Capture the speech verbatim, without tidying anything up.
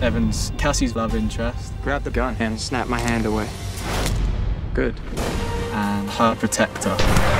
Evan's Cassie's love interest. Grabbed the gun and snapped my hand away. Good. And her protector.